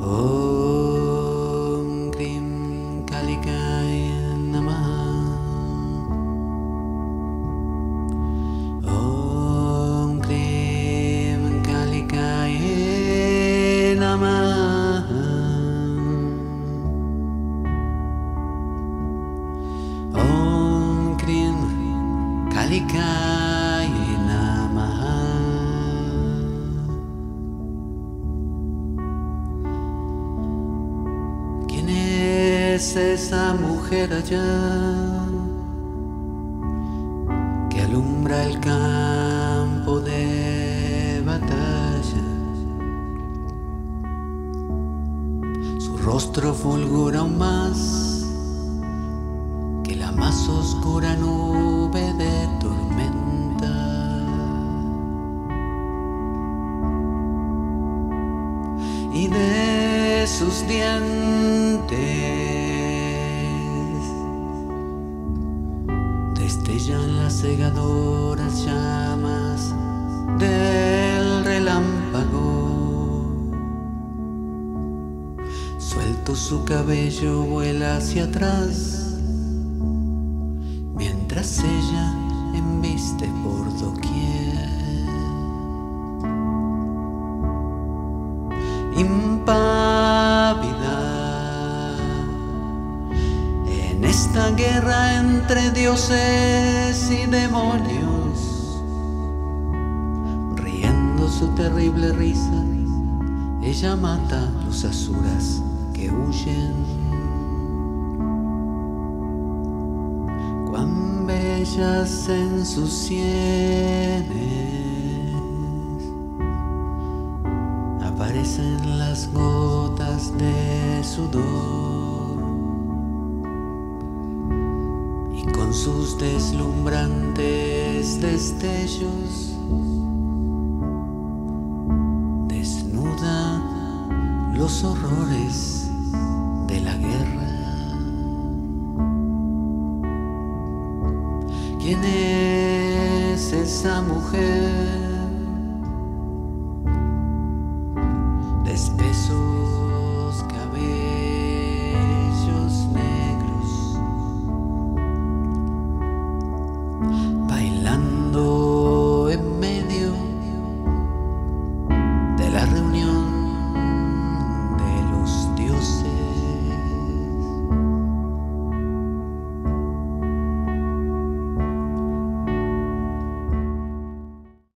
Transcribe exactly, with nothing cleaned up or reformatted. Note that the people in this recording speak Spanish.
Om Krim Kalikaya Namaha. Om Krim Kalikaya Namaha. Om Krim Kalikaya Namaha. ¿Quién es esa mujer allá que alumbra el campo de batalla? Su rostro fulgura aún más que la más oscura nube de tormenta. Y de sus dientes destellan las cegadoras llamas del relámpago. Suelto su cabello vuela hacia atrás, mientras ella embiste por doquier. Impávida en esta guerra entre dioses y demonios, riendo su terrible risa, ella mata los asuras que huyen. Cuán bellas en sus sienes aparecen las gotas de sudor, y con sus deslumbrantes destellos desnuda los horrores de la guerra. ¿Quién es esa mujer